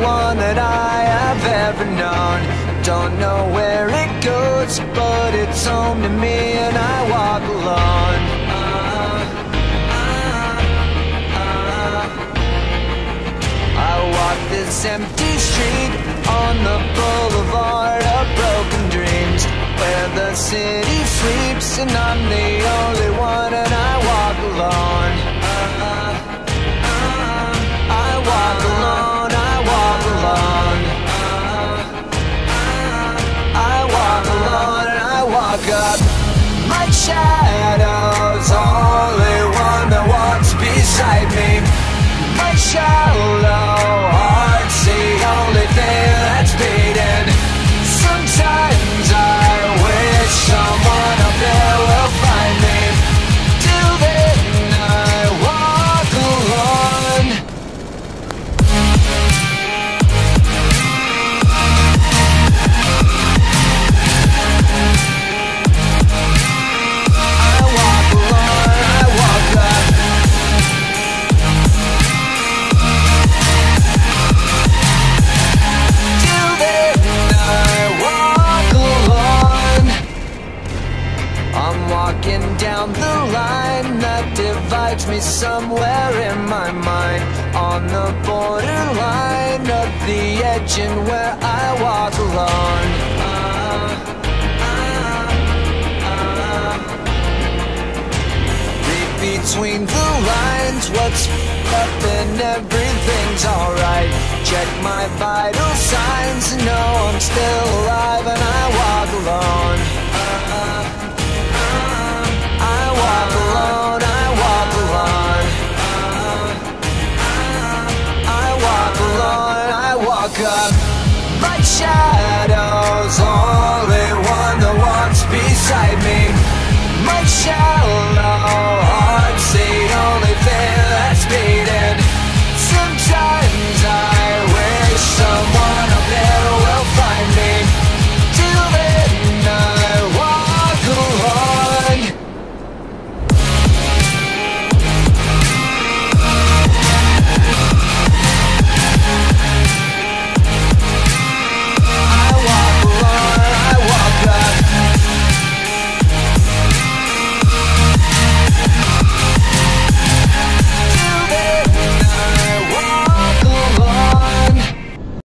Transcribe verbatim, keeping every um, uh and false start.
one that I have ever known. Don't know where it goes, but it's home to me, and I walk alone. uh, uh, uh. I walk this empty street on the boulevard of broken dreams, where the city sleeps and I'm the only one, and I walk alone. uh, uh, I walk alone, I walk alone. I walk alone and I walk up. My shadow's only one that walks beside me. My shallow heart's the only thing that's beating. Sometimes I wish someone up there will find me. Till then I walk alone. Down the line that divides me somewhere in my mind, on the borderline of the edge and where I walk alone. uh, uh, uh. Read between the lines what's up and everything's alright. Check my vital signs and know I'm still alive, and I walk alone. uh, I walk alone, I walk alone. I walk alone, I walk up. My shadow